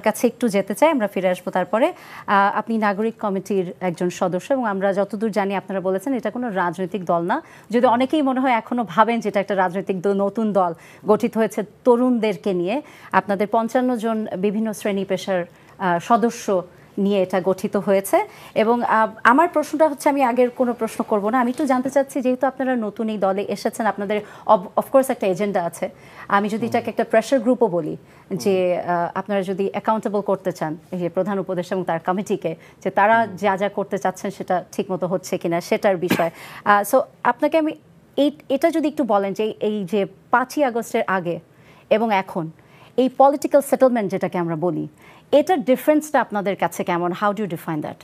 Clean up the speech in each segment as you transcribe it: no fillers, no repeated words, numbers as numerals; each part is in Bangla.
কাছে একটু যেতে চাই, আমরা ফিরে আসবো তারপরে। আপনি নাগরিক কমিটির একজন সদস্য এবং আমরা যতদূর জানি আপনারা বলেছেন এটা কোনো রাজনৈতিক দল না, যদি অনেকেই মনে হয় এখনো ভাবেন যে এটা একটা রাজনৈতিক নতুন দল গঠিত হয়েছে তরুণদেরকে নিয়ে। আপনাদের 55 জন বিভিন্ন শ্রেণী পেশার সদস্য নিয়ে এটা গঠিত হয়েছে। এবং আমার প্রশ্নটা হচ্ছে, আমি আগের কোনো প্রশ্ন করব না, আমি একটু জানতে চাচ্ছি যেহেতু আপনারা নতুন এই দলে এসেছেন, আপনাদের অফকোর্স একটা এজেন্ডা আছে। আমি যদি এটাকে একটা প্রেশার গ্রুপও বলি, যে আপনারা যদি অ্যাকাউন্টেবল করতে চান এই যে প্রধান উপদেষ্টা এবং তার কমিটিকে, যে তারা যা যা করতে চাচ্ছেন সেটা ঠিকমতো হচ্ছে কিনা সেটার বিষয়। সো আপনাকে আমি এটা যদি একটু বলেন যে এই যে 5ই আগস্টের আগে এবং এখন এই পলিটিক্যাল সেটেলমেন্ট যেটাকে আমরা বলি, এটার ডিফারেন্সটা আপনাদের কাছে কেমন? How do you define that?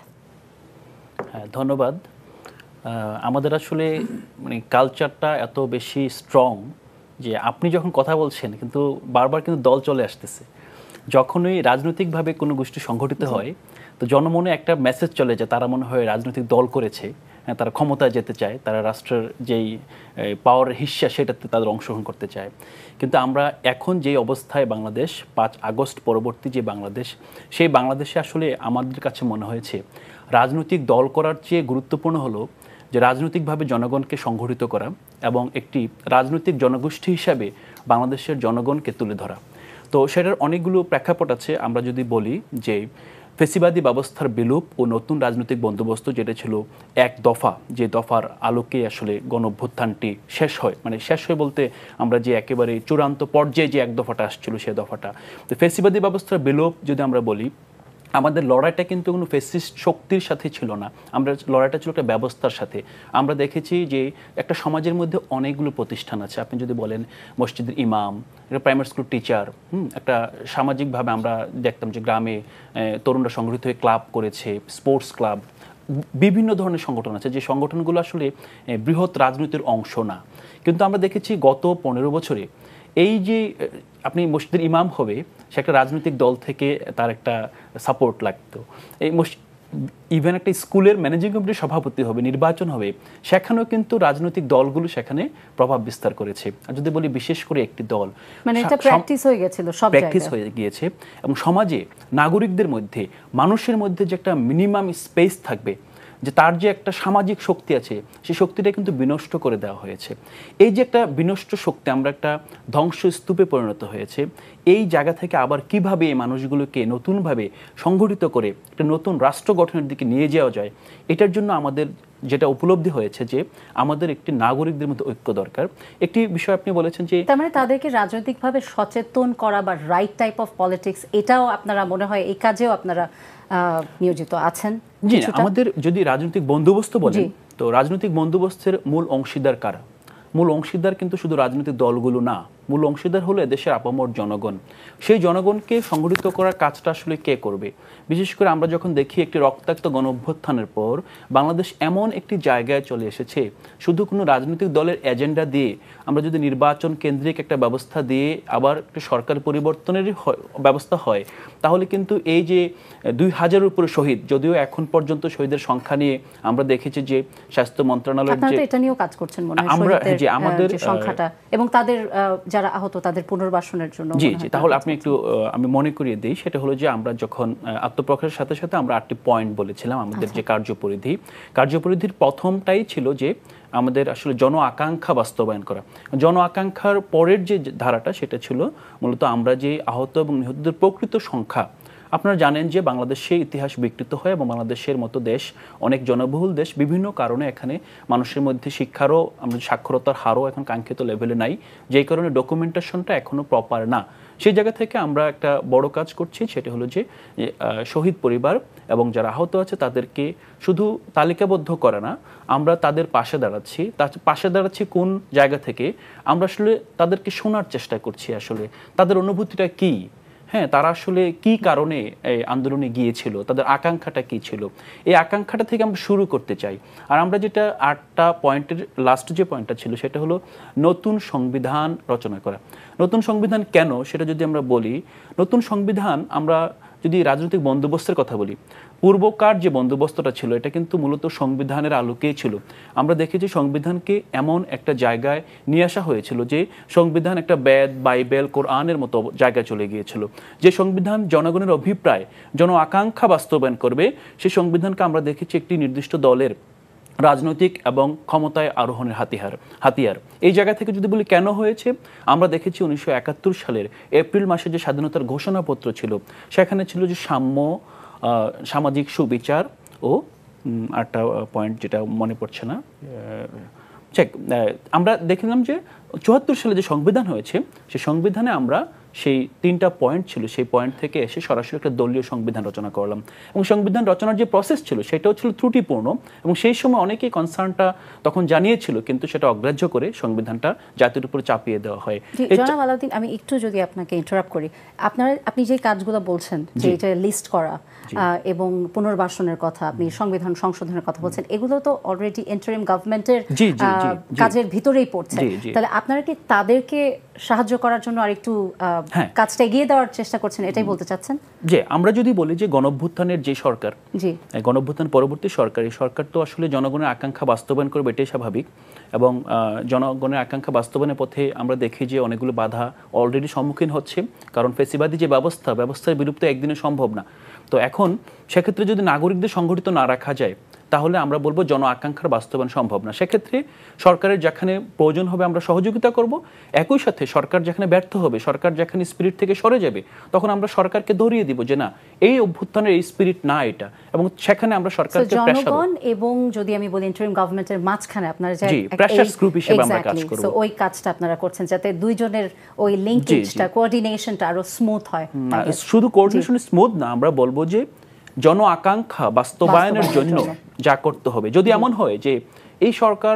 হ্যাঁ, ধন্যবাদ। আমাদের আসলে মানে কালচারটা এত বেশি স্ট্রং যে আপনি যখন কথা বলছেন কিন্তু বারবার কিন্তু দল চলে আসতেছে। যখনই রাজনৈতিকভাবে কোনো গোষ্ঠী সংগঠিত হয় তো জনমনে একটা মেসেজ চলে যায়, তারা মনে হয় রাজনৈতিক দল করেছে, তারা ক্ষমতায় যেতে চায়, তারা রাষ্ট্রের যেই পাওয়ারের হিস্সা সেটাতে তাদের অংশগ্রহণ করতে চায়। কিন্তু আমরা এখন যে অবস্থায় বাংলাদেশ, 5 আগস্ট পরবর্তী যে বাংলাদেশ, সেই বাংলাদেশে আসলে আমাদের কাছে মনে হয়েছে রাজনৈতিক দল করার চেয়ে গুরুত্বপূর্ণ হলো যে রাজনৈতিকভাবে জনগণকে সংগঠিত করা এবং একটি রাজনৈতিক জনগোষ্ঠী হিসাবে বাংলাদেশের জনগণকে তুলে ধরা। তো সেটার অনেকগুলো প্রেক্ষাপট আছে। আমরা যদি বলি যে ফেসিবাদী ব্যবস্থার বিলোপ ও নতুন রাজনৈতিক বন্দোবস্ত, যেটা ছিল এক দফা, যে দফার আলোকে আসলে গণঅভ্যুত্থানটি শেষ হয়, মানে শেষ হয় বলতে আমরা যে একেবারে চূড়ান্ত পর্যায়ে যে এক দফাটা আসছিল সে দফাটা। তো ফেসিবাদী ব্যবস্থার বিলোপ যদি আমরা বলি, আমাদের লড়াইটা কিন্তু কোনো ফেসিস্ট শক্তির সাথে ছিল না, আমরা লড়াইটা ছিল একটা ব্যবস্থার সাথে। আমরা দেখেছি যে একটা সমাজের মধ্যে অনেকগুলো প্রতিষ্ঠান আছে, আপনি যদি বলেন মসজিদের ইমাম, একটা প্রাইমারি স্কুল টিচার, একটা সামাজিকভাবে আমরা দেখতাম যে গ্রামে তরুণরা সংগঠিত হয়ে ক্লাব করেছে, স্পোর্টস ক্লাব, বিভিন্ন ধরনের সংগঠন আছে যে সংগঠনগুলো আসলে বৃহৎ রাজনীতির অংশ না। কিন্তু আমরা দেখেছি গত 15 বছরে এই যে আপনি মসজিদের ইমাম হবে, সে একটা রাজনৈতিক দল থেকে তার একটা সাপোর্ট লাগতো। এই ইভেন একটা স্কুলের ম্যানেজিং কমিটির সভাপতি হবে, নির্বাচন হবে, সেখানেও কিন্তু রাজনৈতিক দলগুলো সেখানে প্রভাব বিস্তার করেছে। আর যদি বলি বিশেষ করে একটি দল, মানে এটা প্র্যাকটিস হয়ে গেছিল, সব প্র্যাকটিস হয়ে গিয়েছে এবং সমাজে নাগরিকদের মধ্যে, মানুষের মধ্যে যে একটা মিনিমাম স্পেস থাকবে, যে তার যে একটা সামাজিক শক্তি আছে, সেই শক্তিটা কিন্তু বিনষ্ট করে দেওয়া হয়েছে। এই যে একটা বিনষ্ট শক্তি, আমরা একটা ধ্বংসস্তূপে পরিণত হয়েছে। এই জায়গা থেকে আবার কিভাবে এই মানুষগুলোকে নতুনভাবে সংগঠিত করে একটা নতুন রাষ্ট্র গঠনের দিকে নিয়ে যাওয়া যায়, এটার জন্য আমাদের যেটা উপলব্ধি হয়েছে যে আমাদের একটি নাগরিকদের মধ্যে ঐক্য দরকার। একটি বিষয় আপনি বলেছেন যে তার মানে তাদেরকে রাজনৈতিকভাবে সচেতন করা বা রাইট টাইপ অফ পলিটিক্স, এটাও আপনারা মনে হয় এই কাজেও আপনারা নিয়োজিত আছেন? জি, আমাদের যদি রাজনৈতিক বন্দোবস্ত বলেন, তো রাজনৈতিক বন্দোবস্তের মূল অংশীদার কারা? মূল অংশীদার কিন্তু শুধু রাজনৈতিক দলগুলো না, মূল অংশীদার হলো এদেশের আপামর জনগণ। সেই জনগণকে সংগঠিত করার কাজটা আসলে কে করবে? বিশেষ করে আমরা যখন দেখি একটি রক্তাক্ত গণঅভ্যুত্থানের পর বাংলাদেশ এমন একটি জায়গায় চলে এসেছে, শুধু কোনো রাজনৈতিক দলের এজেন্ডা দিয়ে আমরা যদি নির্বাচন কেন্দ্রিক একটা ব্যবস্থা দিয়ে আবার একটা সরকার পরিবর্তনের ব্যবস্থা হয়, তাহলে কিন্তু এই যে 2000-এর উপরে শহীদ, যদিও এখন পর্যন্ত শহীদের সংখ্যা নিয়ে আমরা দেখেছি যে স্বাস্থ্য মন্ত্রণালয় এটা নিয়েও কাজ করছেন মনে হয়, আমাদের সংখ্যাটা এবং তাদের যারা আহত তাদের পুনর্বাসনের জন্য। জি জি, তাহলে আপনি একটু আমি মনে করিয়ে দিই, সেটা হলো যে আমরা যখন আত্মপ্রকাশের সাথে সাথে আমরা 8টি পয়েন্ট বলেছিলাম আমাদের যে কার্যপরিধির প্রথমটাই ছিল যে আমাদের আসলে জন আকাঙ্ক্ষা বাস্তবায়ন করা। জন আকাঙ্ক্ষার পরের যে ধারাটা সেটা ছিল মূলত আমরা যে আহত এবং নিহতদের প্রকৃত সংখ্যা। আপনারা জানেন যে বাংলাদেশে ইতিহাস বিকৃত হয় এবং বাংলাদেশের মতো দেশ অনেক জনবহুল দেশ, বিভিন্ন কারণে এখানে মানুষের মধ্যে শিক্ষারও, আমাদের সাক্ষরতার হারও এখন কাঙ্ক্ষিত লেভেলে নাই, যেই কারণে ডকুমেন্টেশনটা এখনও প্রপার না। সেই জায়গা থেকে আমরা একটা বড় কাজ করছি, সেটা হলো যে শহীদ পরিবার এবং যারা আহত আছে তাদেরকে শুধু তালিকাবদ্ধ করে না, আমরা তাদের পাশে দাঁড়াচ্ছি কোন জায়গা থেকে? আমরা আসলে তাদেরকে শোনার চেষ্টা করছি, আসলে তাদের অনুভূতিটা কী, হ্যাঁ, তারা আসলে কি কারণে এই আন্দোলনে গিয়েছিল, তাদের আকাঙ্ক্ষাটা কি ছিল, এই আকাঙ্ক্ষাটা থেকে আমরা শুরু করতে চাই। আর আমরা যেটা 8টা পয়েন্টের লাস্ট যে পয়েন্টটা ছিল সেটা হলো নতুন সংবিধান রচনা করা। নতুন সংবিধান কেন সেটা যদি আমরা বলি, নতুন সংবিধান আমরা যদি রাজনৈতিক বন্দোবস্তের কথা বলি, পূর্বকার যে বন্দোবস্তটা ছিল এটা কিন্তু মূলত সংবিধানের আলোকেই ছিল। আমরা দেখেছি সংবিধানকে এমন একটা জায়গায় নিয়ে আসা হয়েছিল যে সংবিধান একটা বেদ, বাইবেল, কোরআনের মতো জায়গায় চলে গিয়েছিল। যে সংবিধান জনগণের অভিপ্রায়, জন আকাঙ্ক্ষা বাস্তবায়ন করবে, সেই সংবিধানকে আমরা দেখেছি একটি নির্দিষ্ট দলের রাজনৈতিক এবং ক্ষমতায় আরোহণের হাতিয়ার। এই জায়গা থেকে যদি বলি কেন হয়েছে, আমরা দেখেছি 1971 সালের এপ্রিল মাসে যে স্বাধীনতার ঘোষণাপত্র ছিল, সেখানে ছিল যে সাম্য, সামাজিক সুবিচার ও আরেকটা পয়েন্ট যেটা মনে পড়ছে না, আমরা দেখলাম যে 74 সালে যে সংবিধান হয়েছে, সেই সংবিধানে আমরা সেই 3টা পয়েন্ট ছিল, সেই পয়েন্ট থেকে এসে সরাসরি একটা দলীয় সংবিধান রচনা করলাম। এবং সংবিধান রচনার যে প্রসেস ছিল সেটাও ছিল ত্রুটিপূর্ণ, এবং সেই সময় অনেকেই কনসার্নটা তখন জানিয়েছিল, কিন্তু সেটা অগ্রাহ্য করে সংবিধানটা জাতির উপর চাপিয়ে দেওয়া হয়। জনাব আলাউদ্দিন, আমি একটু যদি আপনাকে ইন্টারাপ্ট করি, আপনি যে কাজগুলো বলছেন যে এটা লিস্ট করা এবং পুনর্বাসনের কথা, আপনি সংবিধান সংশোধনের কথা বলছেন, এগুলো তো অলরেডি ইন্টারিম গভর্নমেন্টের কাজের ভিতরেই পড়ছে। তাহলে আপনারা কি তাদেরকে সাহায্য করার জন্য আরেকটু কাজটা এগিয়ে দেওয়ার চেষ্টা করছেন, এটাই বলতে চাচ্ছেন? যে আমরা যদি বলি যে গণঅভ্যুত্থানের যে সরকার, গণঅভ্যুত্থান পরবর্তী সরকার, এই সরকার তো আসলে জনগণের আকাঙ্ক্ষা বাস্তবায়ন করবে, এটাই স্বাভাবিক। এবং জনগণের আকাঙ্ক্ষা বাস্তবায়নের পথে আমরা দেখি যে অনেকগুলো বাধা অলরেডি সম্মুখীন হচ্ছে, কারণ ফ্যাসিবাদী যে ব্যবস্থার বিলুপ্ত একদিনে সম্ভব না। তো এখন সেক্ষেত্রে যদি নাগরিকদের সংগঠিত না রাখা যায়, তাহলে আমরা বলবো জন আকাঙ্ক্ষার বাস্তবায়ন সম্ভব না। সেক্ষেত্রে সরকারের যেখানে প্রয়োজন হবে আমরা সহযোগিতা করব, একই সাথে সরকার যেখানে ব্যর্থ হবে, সরকার যেখানে স্পিরিট থেকে সরে যাবে, তখন আমরা সরকারকে ধরিয়ে দিব যে না, এই অভ্যুত্থানের এই স্পিরিট না এটা, এবং সেখানে আমরা সরকারকে জনগণ এবং যদি আমি বলি ইন্টারিম গভর্নমেন্টের মাঝখানে আপনারা যে প্রেসার গ্রুপ হিসেবে আমরা কাজ করব, ওই কাজটা আপনারা করছেন যাতে দুইজনের ওই লিংকেজটা, কোঅর্ডিনেশনটা আরো স্মুথ হয়। শুধু কোঅর্ডিনেশন স্মুথ না, আমরা বলবো যে জন আকাঙ্ক্ষা বাস্তবায়নের জন্য যা করতে হবে। যদি এমন হয় যে এই সরকার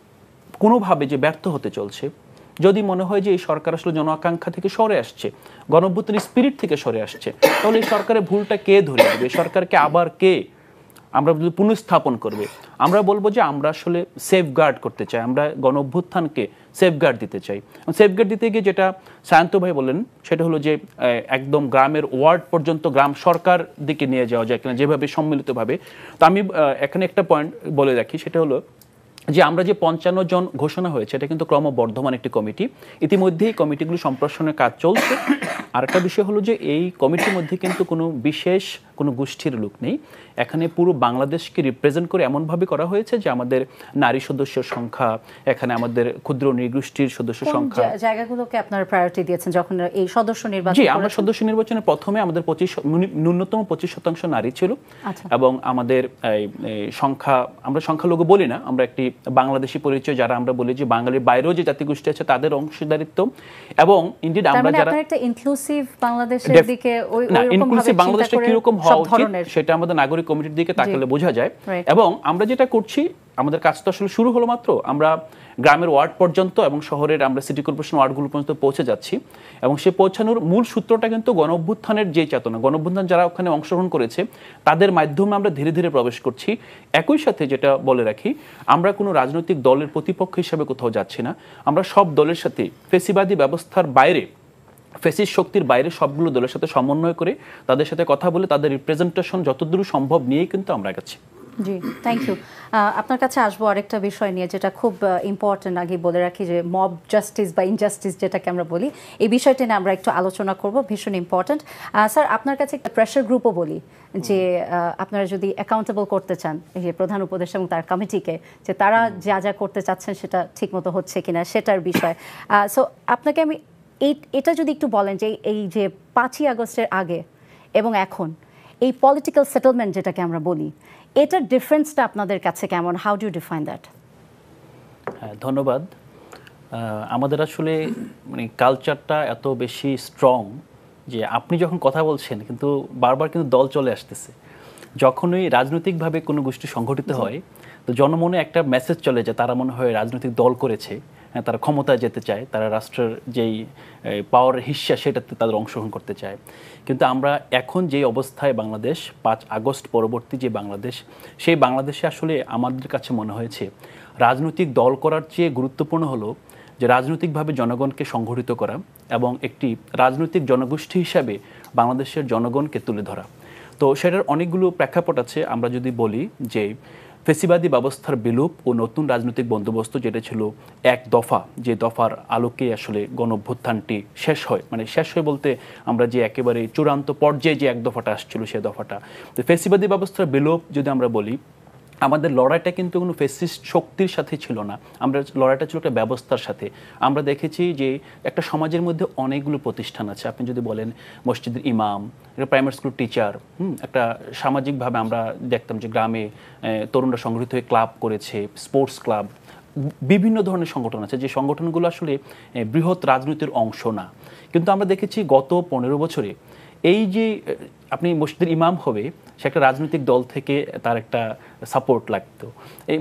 কোনোভাবে যে ব্যর্থ হতে চলছে, যদি মনে হয় যে এই সরকার আসলে জন আকাঙ্ক্ষা থেকে সরে আসছে, গণঅভ্যুত্থানের স্পিরিট থেকে সরে আসছে, তাহলে এই সরকারের ভুলটা কে ধরে দেবে, সরকারকে আবার কে আমরা যদি পুনঃস্থাপন করবে? আমরা বলবো যে আমরা আসলে সেফগার্ড করতে চাই, আমরা গণঅভ্যুত্থানকে সেফগার্ড দিতে চাই। সেফগার্ড দিতে গিয়ে যেটা সায়ন্ত ভাই বলেন, সেটা হলো যে একদম গ্রামের ওয়ার্ড পর্যন্ত গ্রাম সরকার দিকে নিয়ে যাওয়া যায় কিনা, যেভাবে সম্মিলিতভাবে। তো আমি এখানে একটা পয়েন্ট বলে রাখি, সেটা হলো যে আমরা যে 55 জন ঘোষণা হয়েছে, এটা কিন্তু ক্রমবর্ধমান একটি কমিটি। ইতিমধ্যেই কমিটিগুলো সম্প্রসারণের কাজ চলছে। আরেকটা বিষয় হলো যে এই কমিটির মধ্যে কিন্তু কোনো বিশেষ কোনো গোষ্ঠীর লোক নেই, এখানে পুরো বাংলাদেশকে রিপ্রেজেন্ট করে এমনভাবে করা হয়েছে যে আমাদের নারী সদস্যের সংখ্যা, এখানে আমাদের ক্ষুদ্র নৃগোষ্ঠীর সদস্য সংখ্যা, জায়গাগুলোকে আপনারা প্রায়োরিটি দিয়েছেন যখন এই সদস্য নির্বাচন? জি, আমরা সদস্য নির্বাচনে প্রথমে আমাদের ন্যূনতম 25% নারী ছিল, এবং আমাদের সংখ্যা, আমরা সংখ্যালঘু বলি না, আমরা একটি বাংলাদেশি পরিচয়, যারা আমরা বলি যে বাঙালির বাইরেও যে জাতিগোষ্ঠী আছে তাদের অংশীদারিত্ব, এবং ইনডিড আমরা যারা একটা ইনক্লুসিভ বাংলাদেশের দিকে ইনক্লুসিভ বাংলাদেশটা কিরকম হওয়া উচিত সেটা আমাদের নাগরিক কমিটির দিকে তাকালে বোঝা যায়। এবং আমরা যেটা করছি, আমাদের কাজ তো আসলে শুরু হলো মাত্র, আমরা গ্রামের ওয়ার্ড পর্যন্ত এবং শহরের আমরা সিটি কর্পোরেশন ওয়ার্ডগুলো পর্যন্ত পৌঁছে যাচ্ছি, এবং সে পৌঁছানোর মূল সূত্রটা কিন্তু গণঅভ্যুত্থানের যে চেতনা, গণঅভ্যুত্থান যারা ওখানে অংশগ্রহণ করেছে তাদের মাধ্যমে আমরা ধীরে ধীরে প্রবেশ করছি। একই সাথে যেটা বলে রাখি, আমরা কোনো রাজনৈতিক দলের প্রতিপক্ষ হিসাবে কোথাও যাচ্ছি না, আমরা সব দলের সাথে ফ্যাসিবাদী ব্যবস্থার বাইরে, ফ্যাসিস্ট শক্তির বাইরে সবগুলো দলের সাথে সমন্বয় করে তাদের সাথে কথা বলে তাদের রিপ্রেজেন্টেশন যতদূর সম্ভব নিয়েই কিন্তু আমরা গেছি। জি, থ্যাংক ইউ। আপনার কাছে আসবো আরেকটা বিষয় নিয়ে, যেটা খুব ইম্পর্টেন্ট, আগে বলে রাখি যে মব জাস্টিস বা ইনজাস্টিস যেটাকে আমরা বলি, এই বিষয়টা নিয়ে আমরা একটু আলোচনা করব, ভীষণ ইম্পর্টেন্ট। স্যার, আপনার কাছে একটা প্রেশার গ্রুপও বলি, যে আপনারা যদি অ্যাকাউন্টেবল করতে চান এই যে প্রধান উপদেষ্টা এবং তার কমিটিকে, যে তারা যা যা করতে চাচ্ছেন সেটা ঠিকমতো হচ্ছে কিনা সেটার বিষয়। সো আপনাকে আমি এটা যদি একটু বলেন যে এই যে 5ই আগস্টের আগে এবং এখন এই পলিটিক্যাল সেটেলমেন্ট যেটাকে আমরা বলি, এটার ডিফারেন্সটা আপনাদের কাছে কেমন? How do you define that? হ্যাঁ, ধন্যবাদ। আমাদের আসলে মানে কালচারটা এত বেশি স্ট্রং যে আপনি যখন কথা বলছেন কিন্তু বারবার কিন্তু দল চলে আসতেছে। যখনই রাজনৈতিকভাবে কোনো গোষ্ঠী সংগঠিত হয়, তো জনমনে একটা মেসেজ চলে যায়, তারা মনে হয় রাজনৈতিক দল করেছে, তারা ক্ষমতায় যেতে চায়, তারা রাষ্ট্রের যেই পাওয়ার হিস্সা সেটাতে তাদের অংশগ্রহণ করতে চায়। কিন্তু আমরা এখন যে অবস্থায় বাংলাদেশ, 5 আগস্ট পরবর্তী যে বাংলাদেশ, সেই বাংলাদেশে আসলে আমাদের কাছে মনে হয়েছে রাজনৈতিক দল করার চেয়ে গুরুত্বপূর্ণ হলো যে রাজনৈতিকভাবে জনগণকে সংগঠিত করা এবং একটি রাজনৈতিক জনগোষ্ঠী হিসাবে বাংলাদেশের জনগণকে তুলে ধরা। তো সেটার অনেকগুলো প্রেক্ষাপট আছে। আমরা যদি বলি যে ফেসিবাদী ব্যবস্থার বিলোপ ও নতুন রাজনৈতিক বন্দোবস্ত, যেটা ছিল এক দফা, যে দফার আলোকে আসলে গণঅভ্যুত্থানটি শেষ হয়, মানে শেষ হয় বলতে আমরা যে একেবারে চূড়ান্ত পর্যায়ে যে এক দফাটা আসছিল সে দফাটা। তো ফেসিবাদী ব্যবস্থার বিলোপ যদি আমরা বলি, আমাদের লড়াইটা কিন্তু কোনো ফেসিস্ট শক্তির সাথে ছিল না, আমরা লড়াইটা ছিল একটা ব্যবস্থার সাথে। আমরা দেখেছি যে একটা সমাজের মধ্যে অনেকগুলো প্রতিষ্ঠান আছে। আপনি যদি বলেন মসজিদের ইমাম, একটা প্রাইমারি স্কুল টিচার, একটা সামাজিকভাবে আমরা দেখতাম যে গ্রামে তরুণরা সংগঠিত হয়ে ক্লাব করেছে, স্পোর্টস ক্লাব, বিভিন্ন ধরনের সংগঠন আছে যে সংগঠনগুলো আসলে বৃহৎ রাজনীতির অংশ না। কিন্তু আমরা দেখেছি গত 15 বছরে এই যে আপনি মসজিদের ইমাম হবে, সে একটা রাজনৈতিক দল থেকে তার একটা সাপোর্ট লাগতো। এই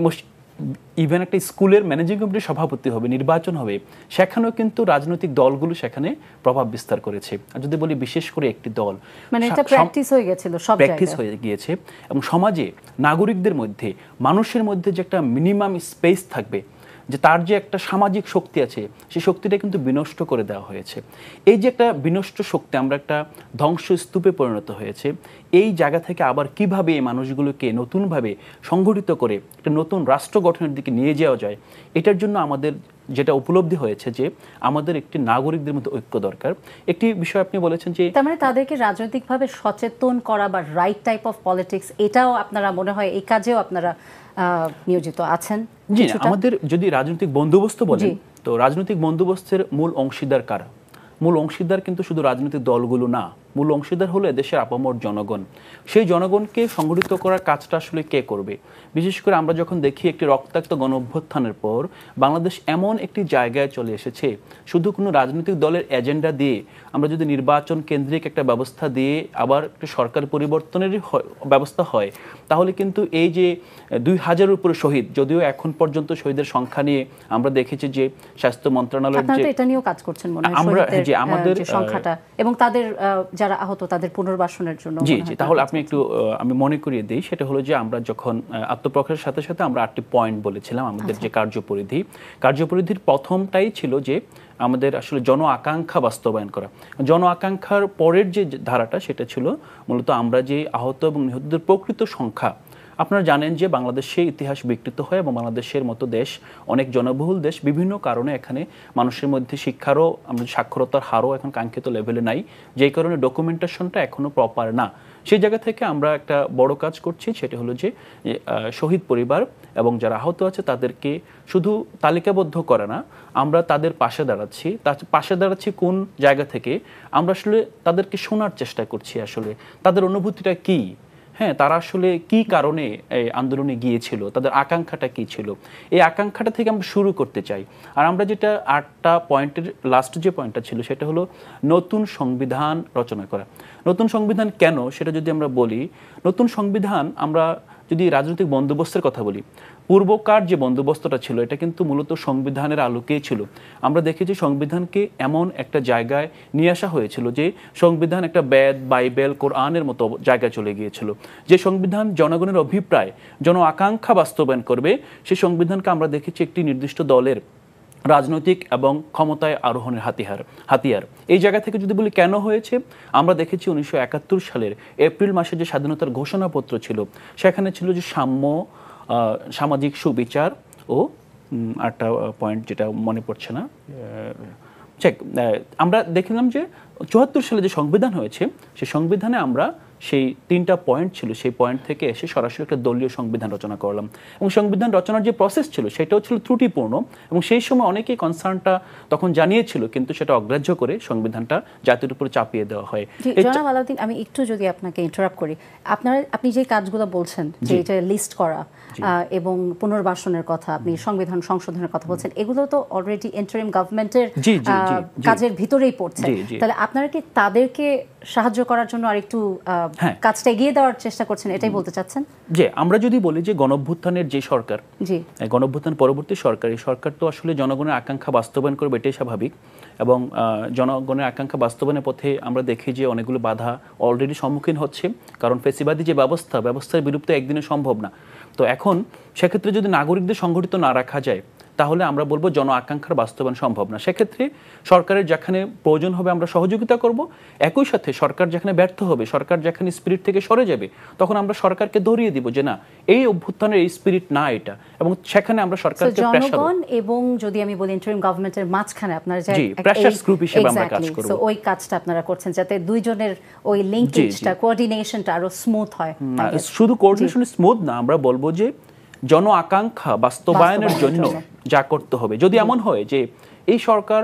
ইভেন একটা স্কুলের ম্যানেজিং কমিটির সভাপতি হবে, নির্বাচন হবে, সেখানেও কিন্তু রাজনৈতিক দলগুলো সেখানে প্রভাব বিস্তার করেছে। আর যদি বলি বিশেষ করে একটি দল, মানে এটা প্র্যাকটিস হয়ে গেছিল, সব প্র্যাকটিস হয়ে গিয়েছে এবং সমাজে নাগরিকদের মধ্যে, মানুষের মধ্যে যে একটা মিনিমাম স্পেস থাকবে, যে তার যে একটা সামাজিক শক্তি আছে, সেই শক্তিটা কিন্তু বিনষ্ট করে দেওয়া হয়েছে। এই যে একটা বিনষ্ট শক্তি, আমরা একটা ধ্বংসস্তূপে পরিণত হয়েছে। এই জায়গা থেকে আবার কিভাবে এই মানুষগুলোকে নতুনভাবে সংগঠিত করে একটা নতুন রাষ্ট্র গঠনের দিকে নিয়ে যাওয়া যায়, এটার জন্য আমাদের যেটা উপলব্ধি হয়েছে যে আমাদের একটি নাগরিকদের মধ্যে ঐক্য দরকার। একটি বিষয় আপনি বলেছেন যে তার মানে তাদেরকে রাজনৈতিকভাবে সচেতন করা বা রাইট টাইপ অফ পলিটিক্স, এটাও আপনারা মনে হয় এই কাজেও আপনারা নিয়োজিত আছেন? জি, আমাদের যদি রাজনৈতিক বন্দোবস্ত বলেন, তো রাজনৈতিক বন্দোবস্তের মূল অংশীদার কারা? মূল অংশীদার কিন্তু শুধু রাজনৈতিক দলগুলো না, মূল অংশীদার হলো দেশের আপামর জনগণ। সেই জনগণকে সংগঠিত করার কাজটা আসলে কে করবে? বিশেষ করে আমরা যখন দেখি একটি রক্তাক্ত গণঅভ্যুত্থানের পর বাংলাদেশ এমন একটি জায়গায় চলে এসেছে, শুধু কোনো রাজনৈতিক দলের এজেন্ডা দিয়ে, আমরা যদি নির্বাচন কেন্দ্রিক একটা ব্যবস্থা দিয়ে আবার একটা সরকার পরিবর্তনের ব্যবস্থা হয়, তাহলে কিন্তু এই যে 2000-এর উপরে শহীদ, যদিও এখন পর্যন্ত শহীদের সংখ্যা নিয়ে আমরা দেখেছি যে স্বাস্থ্য মন্ত্রণালয়ের যে এটা নিয়েও কাজ করছেন মনে হয়, আমরা যে আমাদের সংখ্যাটা এবং তাদের যারা আহত তাদের পুনর্বাসনের জন্য। জি জি, তাহলে আপনি একটু আমি মনে করিয়ে দিই, সেটা হলো যে আমরা যখন আত্মপ্রকাশের সাথে সাথে আমরা 8টি পয়েন্ট বলেছিলাম আমাদের যে কার্যপরিধির প্রথমটাই ছিল যে আমাদের আসলে জন আকাঙ্ক্ষা বাস্তবায়ন করা। জন আকাঙ্ক্ষার পরের যে ধারাটা, সেটা ছিল মূলত আমরা যে আহত এবং নিহতদের প্রকৃত সংখ্যা। আপনারা জানেন যে বাংলাদেশে ইতিহাস বিকৃত হয় এবং বাংলাদেশের মতো দেশ অনেক জনবহুল দেশ, বিভিন্ন কারণে এখানে মানুষের মধ্যে শিক্ষারও, আমাদের সাক্ষরতার হারও এখন কাঙ্ক্ষিত লেভেলে নাই, যেই কারণে ডকুমেন্টেশনটা এখনও প্রপার না। সেই জায়গা থেকে আমরা একটা বড় কাজ করছি, সেটা হলো যে শহীদ পরিবার এবং যারা আহত আছে তাদেরকে শুধু তালিকাবদ্ধ করে না, আমরা তাদের পাশে দাঁড়াচ্ছি। তার পাশে দাঁড়াচ্ছি কোন জায়গা থেকে? আমরা আসলে তাদেরকে শোনার চেষ্টা করছি, আসলে তাদের অনুভূতিটা কী, হ্যাঁ, তারা আসলে কি কারণে এই আন্দোলনে গিয়েছিল, তাদের আকাঙ্ক্ষাটা কি ছিল, এই আকাঙ্ক্ষাটা থেকে আমরা শুরু করতে চাই। আর আমরা যেটা 8টা পয়েন্টের লাস্ট যে পয়েন্টটা ছিল, সেটা হলো নতুন সংবিধান রচনা করা। নতুন সংবিধান কেন সেটা যদি আমরা বলি, নতুন সংবিধান, আমরা যদি রাজনৈতিক বন্দোবস্তের কথা বলি, পূর্বকার যে বন্দোবস্তটা ছিল এটা কিন্তু মূলত সংবিধানের আলোকেই ছিল। আমরা দেখেছি সংবিধানকে এমন একটা জায়গায় নিয়ে আসা হয়েছিল যে সংবিধান একটা বেদ, বাইবেল, কোরআনের মতো জায়গায় চলে গিয়েছিল। যে সংবিধান জনগণের অভিপ্রায়, জন আকাঙ্ক্ষা বাস্তবায়ন করবে, সেই সংবিধানকে আমরা দেখেছি একটি নির্দিষ্ট দলের রাজনৈতিক এবং ক্ষমতায় আরোহণের হাতিয়ার। এই জায়গা থেকে যদি বলি কেন হয়েছে, আমরা দেখেছি 1971 সালের এপ্রিল মাসে যে স্বাধীনতার ঘোষণাপত্র ছিল, সেখানে ছিল যে সাম্য, সামাজিক সুবিচার ও আরেকটা পয়েন্ট যেটা মনে পড়ছে না, আমরা দেখলাম যে 74 সালে যে সংবিধান হয়েছে, সেই সংবিধানে আমরা সেই 3টা পয়েন্ট ছিল, সেই পয়েন্ট থেকে এসে সরাসরি একটা দলীয় সংবিধান রচনা করলাম। এবং সংবিধান রচনার যে প্রসেস ছিল সেটাও ছিল ত্রুটিপূর্ণ, এবং সেই সময় অনেকেই কনসার্নটা তখন জানিয়েছিল, কিন্তু সেটা অগ্রাহ্য করে সংবিধানটা জাতির উপর চাপিয়ে দেওয়া হয়। জনাব আলাউদ্দিন, আমি একটু যদি আপনাকে ইন্টারাপ্ট করি, আপনি যে কাজগুলো বলছেন, যে এটা লিস্ট করা এবং পুনর্বাসনের কথা, আপনি সংবিধান সংশোধনের কথা বলছেন, এগুলো তো অলরেডি ইন্টারিম গভর্নমেন্টের কাজের ভিতরেই পড়ছে। তাহলে আপনারা কি তাদেরকে সাহায্য করার জন্য আরেকটু কাজটা এগিয়ে দেওয়ার চেষ্টা করছেন, এটাই বলতে চাচ্ছেন? যে আমরা যদি বলি যে গণঅভ্যুত্থানের যে সরকার, গণঅভ্যুত্থান পরবর্তী সরকার, এই সরকার তো আসলে জনগণের আকাঙ্ক্ষা বাস্তবায়ন করবে, এটাই স্বাভাবিক। এবং জনগণের আকাঙ্ক্ষা বাস্তবায়নের পথে আমরা দেখি যে অনেকগুলো বাধা অলরেডি সম্মুখীন হচ্ছে, কারণ ফেসিবাদী যে ব্যবস্থার বিলুপ্ত একদিনে সম্ভব না। তো এখন সেক্ষেত্রে যদি নাগরিকদের সংগঠিত না রাখা যায়, তাহলে আমরা বলবো জন আকাঙ্ক্ষার বাস্তবায়ন সম্ভব না। সেক্ষেত্রে সরকারের যেখানে প্রয়োজন হবে আমরা সহযোগিতা করব, একই সাথে সরকার যেখানে ব্যর্থ হবে, সরকার যেখানে স্পিরিট থেকে সরে যাবে, তখন আমরা সরকারকে ধরিয়ে দিব যে না, এই অভ্যুত্থানের এই স্পিরিট না এটা, এবং সেখানে আমরা সরকারকে প্রেসার জনগণ এবং যদি আমি বলি ইন্টারিম গভর্নমেন্টের মাঝখানে আপনারা যে প্রেসার গ্রুপ হিসেবে আমরা কাজ করব। সো ওই কাজটা আপনারা করছেন যাতে দুইজনের ওই লিংকেজটা, কোঅর্ডিনেশনটা আরো স্মুথ হয়। শুধু কোঅর্ডিনেশন স্মুথ না, আমরা বলবো যে জন আকাঙ্ক্ষা বাস্তবায়নের জন্য যা করতে হবে। যদি এমন হয় যে এই সরকার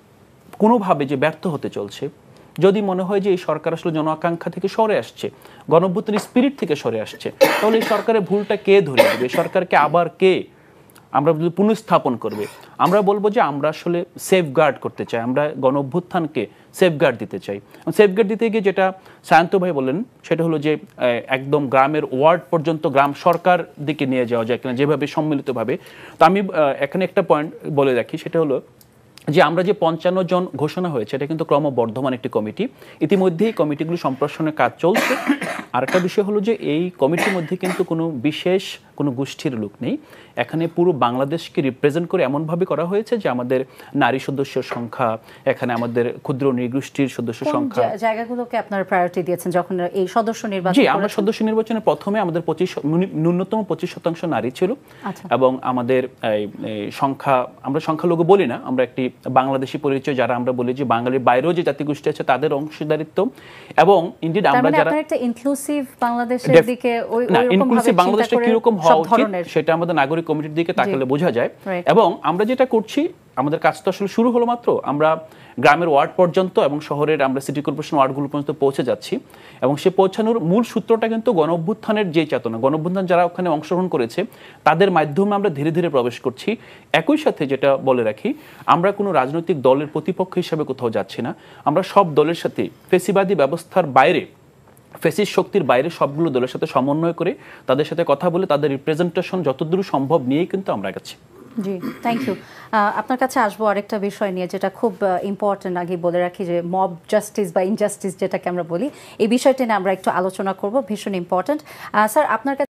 কোনোভাবে যে ব্যর্থ হতে চলছে, যদি মনে হয় যে এই সরকার আসলে জন আকাঙ্ক্ষা থেকে সরে আসছে, গণঅভ্যুত্থানের স্পিরিট থেকে সরে আসছে, তাহলে এই সরকারের ভুলটা কে ধরে দেবে, সরকারকে আবার কে আমরা পুনঃস্থাপন করবে? আমরা বলবো যে আমরা আসলে সেফগার্ড করতে চাই, আমরা গণঅভ্যুত্থানকে সেফগার্ড দিতে চাই। সেফগার্ড দিতে গিয়ে যেটা সায়ন্ত ভাই বললেন সেটা হলো যে একদম গ্রামের ওয়ার্ড পর্যন্ত গ্রাম সরকার দিকে নিয়ে যাওয়া যায় কিনা, যেভাবে সম্মিলিতভাবে। তো আমি এখানে একটা পয়েন্ট বলে রাখি, সেটা হলো যে আমরা যে 55 জন ঘোষণা হয়েছে, এটা কিন্তু ক্রমবর্ধমান একটি কমিটি। ইতিমধ্যেই কমিটিগুলো সম্প্রসারণের কাজ চলছে। আরেকটা বিষয় হলো যে এই কমিটির মধ্যে কিন্তু কোনো বিশেষ কোনো গোষ্ঠীর লোক নেই, এখানে পুরো বাংলাদেশকে রিপ্রেজেন্ট করে এমনভাবে করা হয়েছে যে আমাদের নারী সদস্যের সংখ্যা, এখানে আমাদের ক্ষুদ্র নৃগোষ্ঠীর সদস্য সংখ্যা, জায়গাগুলোকে আপনারা প্রায়োরিটি দিয়েছেন যখন এই সদস্য নির্বাচন? জি, আমরা সদস্য নির্বাচনে প্রথমে আমাদের ন্যূনতম 25% নারী ছিল, এবং আমাদের সংখ্যা, আমরা সংখ্যালঘু বলি না, আমরা একটি বাংলাদেশি পরিচয়, যারা আমরা বলি যে বাঙালির বাইরেও যে জাতিগোষ্ঠী আছে তাদের অংশীদারিত্ব, এবং ইনডিড আমরা যারা একটা ইনক্লুসিভ বাংলাদেশের দিকে ওই ইনক্লুসিভ বাংলাদেশটা কিরকম হওয়া উচিত সেটা আমাদের নাগরিক কমিটির দিকে তাকালে বোঝা যায়। এবং আমরা যেটা করছি, আমাদের কাজ তো আসলে শুরু হলো মাত্র, আমরা গ্রামের ওয়ার্ড পর্যন্ত এবং শহরের আমরা সিটি কর্পোরেশন ওয়ার্ডগুলো পর্যন্ত পৌঁছে যাচ্ছি, এবং সে পৌঁছানোর মূল সূত্রটা কিন্তু গণঅভ্যুত্থানের যে চেতনা, গণঅভ্যুত্থান যারা ওখানে অংশগ্রহণ করেছে তাদের মাধ্যমে আমরা ধীরে ধীরে প্রবেশ করছি। একই সাথে যেটা বলে রাখি, আমরা কোনো রাজনৈতিক দলের প্রতিপক্ষ হিসেবে কোথাও যাচ্ছি না, আমরা সব দলের সাথে ফেসিবাদী ব্যবস্থার বাইরে, ফেসিস্ট শক্তির বাইরে সবগুলো দলের সাথে সমন্বয় করে তাদের সাথে কথা বলে তাদের রিপ্রেজেন্টেশন যতদূর সম্ভব নিয়েই কিন্তু আমরা গেছি। জি, থ্যাংক ইউ। আপনার কাছে আসবো আরেকটা বিষয় নিয়ে যেটা খুব ইম্পর্টেন্ট, আগে বলে রাখি যে মব জাস্টিস বা ইনজাস্টিস যেটাকে আমরা বলি, এই বিষয়টা নিয়ে আমরা একটু আলোচনা করব, ভীষণ ইম্পর্টেন্ট। স্যার, আপনার কাছে